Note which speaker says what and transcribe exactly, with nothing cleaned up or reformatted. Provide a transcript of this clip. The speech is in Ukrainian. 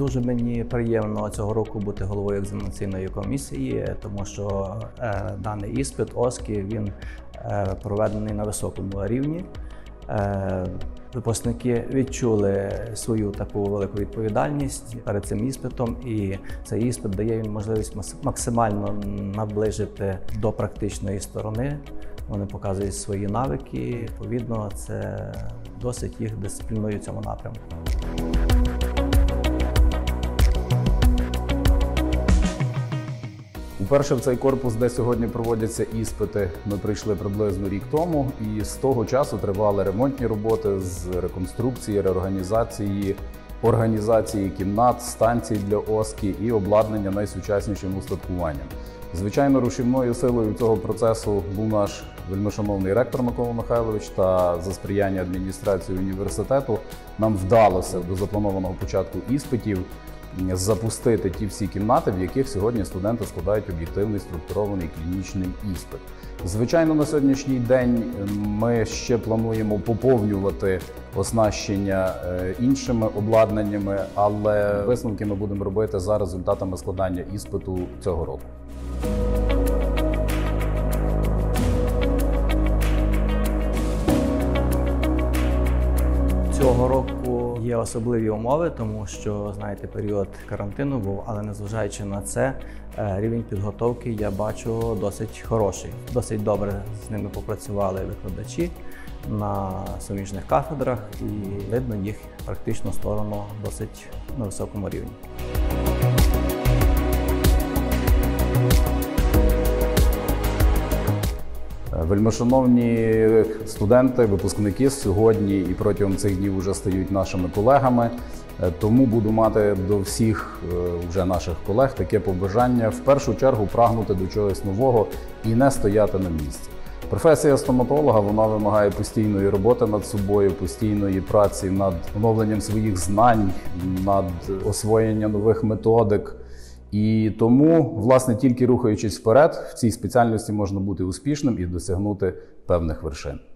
Speaker 1: Дуже мені приємно цього року бути головою екзаменаційної комісії, тому що е, даний іспит ОСКІ, він е, проведений на високому рівні. Е, Випускники відчули свою таку велику відповідальність перед цим іспитом, і цей іспит дає їм можливість максимально наближити до практичної сторони. Вони показують свої навики, відповідно, це досить їх дисциплінує в цьому напрямку.
Speaker 2: Уперше в цей корпус, де сьогодні проводяться іспити, ми прийшли приблизно рік тому, і з того часу тривали ремонтні роботи з реконструкції, реорганізації, організації кімнат, станцій для ОСКІ і обладнання найсучаснішим устаткуванням. Звичайно, рушійною силою цього процесу був наш вельмишановний ректор Микола Михайлович, та за сприяння адміністрації університету нам вдалося до запланованого початку іспитів запустити ті всі кімнати, в яких сьогодні студенти складають об'єктивний структурований клінічний іспит. Звичайно, на сьогоднішній день ми ще плануємо поповнювати оснащення іншими обладнаннями, але висновки ми будемо робити за результатами складання іспиту цього року.
Speaker 1: Цього року є особливі умови, тому що, знаєте, період карантину був, але незважаючи на це, рівень підготовки, я бачу, досить хороший. Досить добре з ними попрацювали викладачі на суміжних кафедрах, і видно їх практичну сторону досить на високому рівні.
Speaker 2: Вельмишановні студенти, випускники сьогодні і протягом цих днів вже стають нашими колегами, тому буду мати до всіх вже наших колег таке побажання в першу чергу прагнути до чогось нового і не стояти на місці. Професія стоматолога, вона вимагає постійної роботи над собою, постійної праці над оновленням своїх знань, над освоєнням нових методик. І тому, власне, тільки рухаючись вперед, в цій спеціальності можна бути успішним і досягнути певних вершин.